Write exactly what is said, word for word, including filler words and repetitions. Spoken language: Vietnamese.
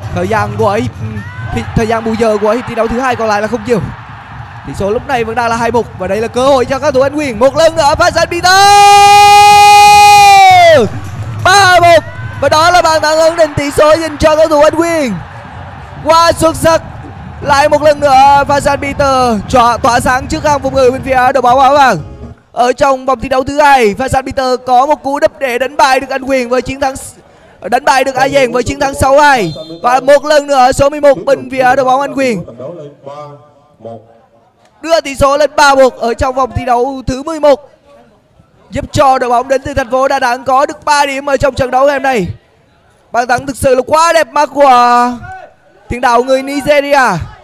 Thời gian của hiệp thì thời gian bù giờ của hiệp thi đấu thứ hai còn lại là không nhiều. Tỷ số lúc này vẫn đang là hai một và đây là cơ hội cho các thủ Anh Quyền. Một lần nữa Phan San Peter ba một và đó là bàn thắng ấn định tỷ số dành cho các thủ Anh Quyền. Quá xuất sắc. Lại một lần nữa Phan San Peter tỏa, tỏa sáng trước hàng phòng ngự bên phía đội bóng áo vàng. Ở trong vòng thi đấu thứ hai, Phan San Peter có một cú đúp để đánh bại được Anh Quyền với chiến thắng đánh bại được A Dền với chiến thắng sáu hai. Và một lần nữa số mười một bên phía đội bóng Anh Quyền đưa tỷ số lên ba một ở trong vòng thi đấu thứ mười một, giúp cho đội bóng đến từ thành phố Đà Nẵng có được ba điểm ở trong trận đấu ngày hôm nay. Bàn thắng thực sự là quá đẹp mắt của tiền đạo người Nigeria.